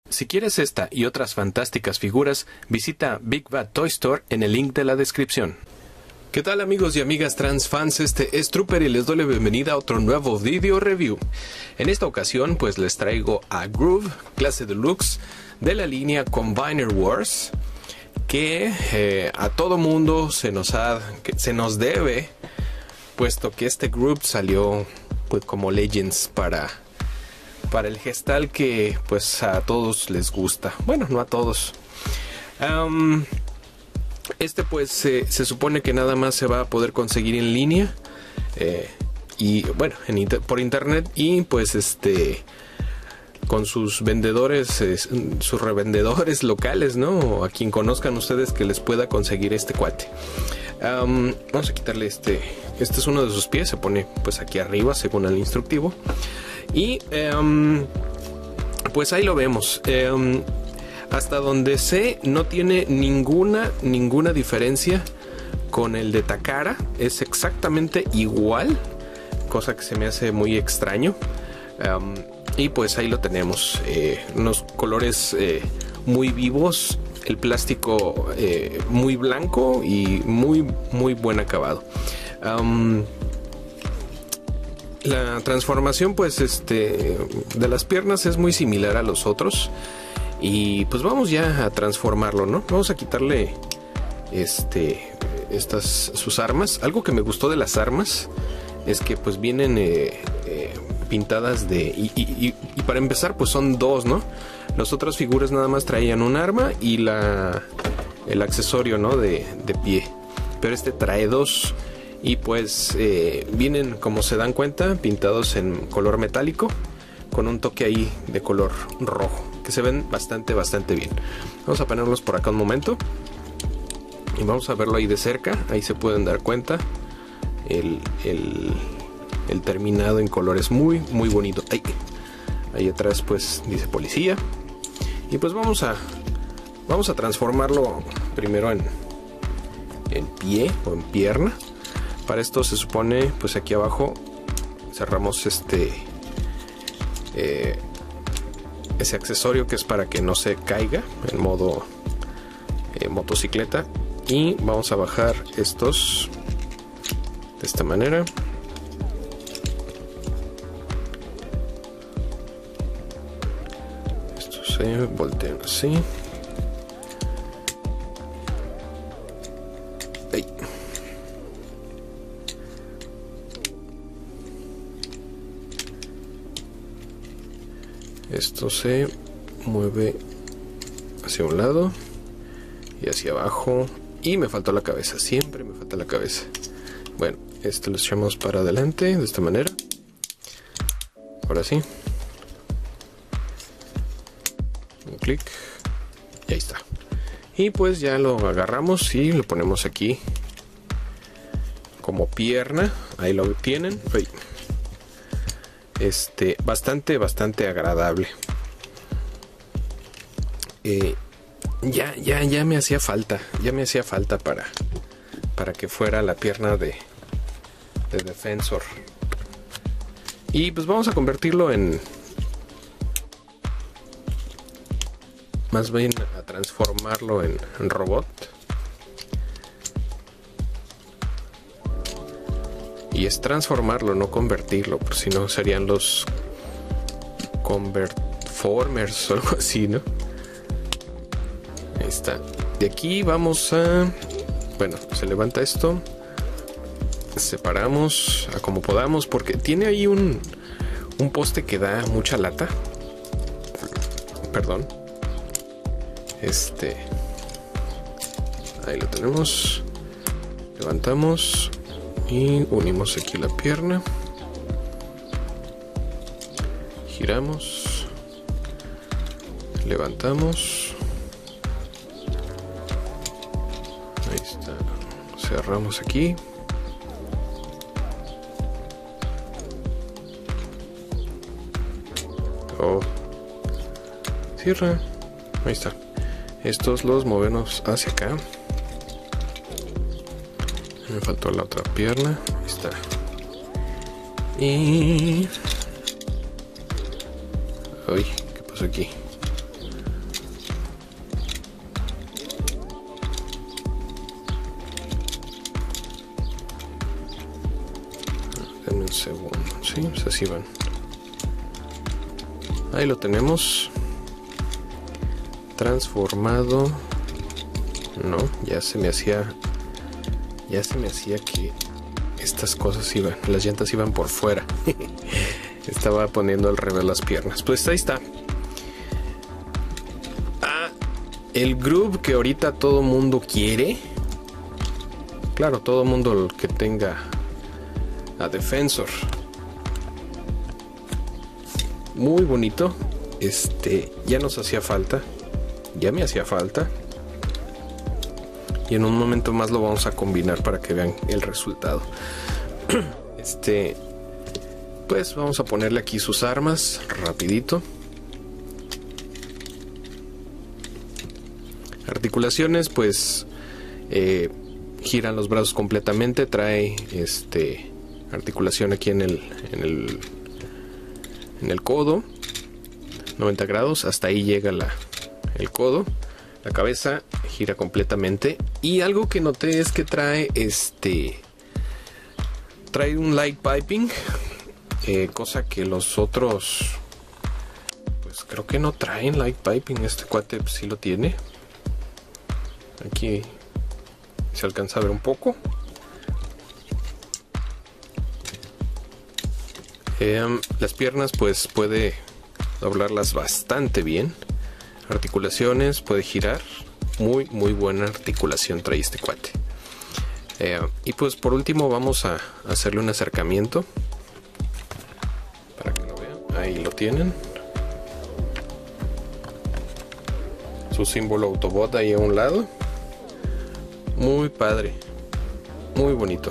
Si quieres esta y otras fantásticas figuras, visita Big Bad Toy Store en el link de la descripción. ¿Qué tal amigos y amigas trans fans? Este es Trooper y les doy la bienvenida a otro nuevo video review. En esta ocasión pues les traigo a Groove, clase deluxe de la línea Combiner Wars, que a todo mundo se nos debe, puesto que este Groove salió pues como Legends para el gestal que pues a todos les gusta. Bueno, no a todos. Este pues se supone que nada más se va a poder conseguir en línea y bueno, por internet, y pues con sus vendedores, sus revendedores locales, ¿no? O a quien conozcan ustedes que les pueda conseguir este cuate. Vamos a quitarle este es uno de sus pies, se pone pues aquí arriba según el instructivo. Y pues ahí lo vemos. Hasta donde sé, no tiene ninguna diferencia con el de Takara. Es exactamente igual, cosa que se me hace muy extraño. Y pues ahí lo tenemos, unos colores muy vivos, el plástico muy blanco y muy buen acabado. La transformación pues de las piernas es muy similar a los otros. Y pues vamos ya a transformarlo, ¿no? Vamos a quitarle sus armas. Algo que me gustó de las armas es que pues vienen pintadas y para empezar pues son dos, ¿no? Las otras figuras nada más traían un arma y el accesorio, ¿no? de pie. Pero este trae dos. Y pues vienen, como se dan cuenta, pintados en color metálico, con un toque ahí de color rojo, que se ven bastante bien. Vamos a ponerlos por acá un momento y vamos a verlo ahí de cerca. Ahí se pueden dar cuenta el terminado en colores muy bonito. Ahí atrás pues dice policía. Y pues vamos a transformarlo primero en pie o en pierna. Para esto se supone pues aquí abajo cerramos ese accesorio que es para que no se caiga en modo motocicleta, y vamos a bajar estos de esta manera. Estos se voltean así. Ahí. Esto se mueve hacia un lado y hacia abajo. Y me faltó la cabeza, siempre me falta la cabeza. Bueno, esto lo echamos para adelante de esta manera. Ahora sí. Un clic. Y ahí está. Y pues ya lo agarramos y lo ponemos aquí como pierna. Ahí lo tienen. Ahí. Bastante agradable. Ya me hacía falta. Ya me hacía falta para que fuera la pierna de Defensor. Y pues vamos a convertirlo en... Más bien a transformarlo en robot. Y es transformarlo, no convertirlo, por si no serían los Convertformers o algo así, ¿no? Ahí está. De aquí vamos a... Bueno, se levanta esto. Separamos a como podamos, porque tiene ahí un poste que da mucha lata. Perdón. Ahí lo tenemos. Levantamos y unimos aquí la pierna. Giramos. Levantamos. Ahí está. Cerramos aquí. Oh. Cierra. Ahí está. Estos los movemos hacia acá. Me faltó la otra pierna. Ahí está. Y... Uy, ¿qué pasó aquí? segundo. Sí, pues así van. Ahí lo tenemos. Transformado. No, ya se me hacía que estas cosas iban, las llantas iban por fuera. Estaba poniendo al revés las piernas. Pues ahí está. El Groove que ahorita todo mundo quiere. Claro, todo mundo que tenga a Defensor. Muy bonito. Ya nos hacía falta. Ya me hacía falta. Y en un momento más lo vamos a combinar para que vean el resultado. Pues vamos a ponerle aquí sus armas rapidito. Articulaciones, pues giran los brazos completamente. Trae articulación aquí en el codo, 90 grados, hasta ahí llega el codo. La cabeza gira completamente. Y algo que noté es que trae un light piping, cosa que los otros pues creo que no traen light piping. Este cuate pues, sí lo tiene. Aquí se alcanza a ver un poco. Las piernas pues puede doblarlas bastante bien. Articulaciones, puede girar. Muy buena articulación trae este cuate. Y pues por último vamos a hacerle un acercamiento para que lo vean. Ahí lo tienen. Su símbolo Autobot ahí a un lado. Muy padre. Muy bonito.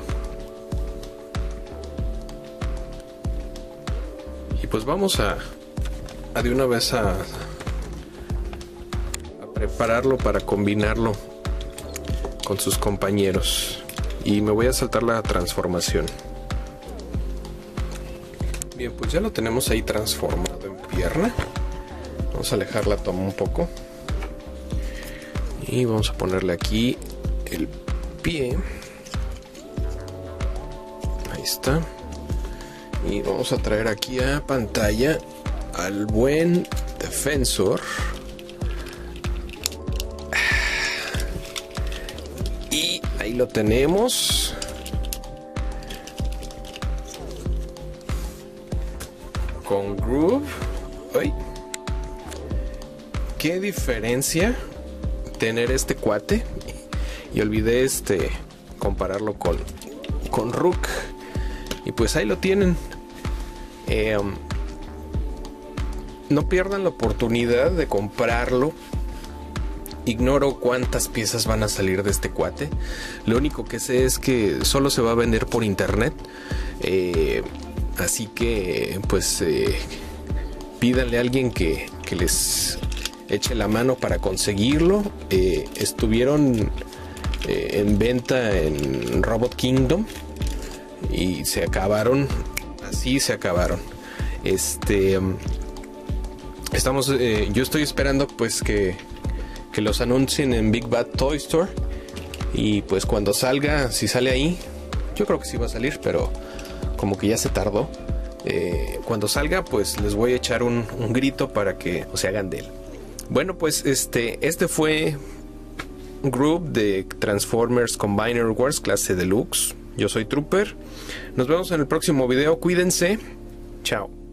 Y pues vamos a de una vez a prepararlo para combinarlo con sus compañeros. Y me voy a saltar la transformación. Bien, pues ya lo tenemos ahí transformado en pierna. Vamos a alejar la toma un poco. Y vamos a ponerle aquí el pie. Ahí está. Y vamos a traer aquí a pantalla al buen Defensor. Y ahí lo tenemos. Con Groove. ¡Ay! ¿Qué diferencia tener este cuate? Y olvidé compararlo con Rook. Y pues ahí lo tienen. No pierdan la oportunidad de comprarlo. Ignoro cuántas piezas van a salir de este cuate. Lo único que sé es que solo se va a vender por internet. Así que pues pídanle a alguien que les eche la mano para conseguirlo. Estuvieron en venta en Robot Kingdom y se acabaron. Así se acabaron. Yo estoy esperando pues que los anuncien en Big Bad Toy Store. Y pues cuando salga, si sale ahí, yo creo que sí va a salir, pero como que ya se tardó. Cuando salga, pues les voy a echar un grito para que se hagan de él. Bueno, pues este fue Groove de Transformers Combiner Wars clase Deluxe. Yo soy Trooper. Nos vemos en el próximo video. Cuídense. Chao.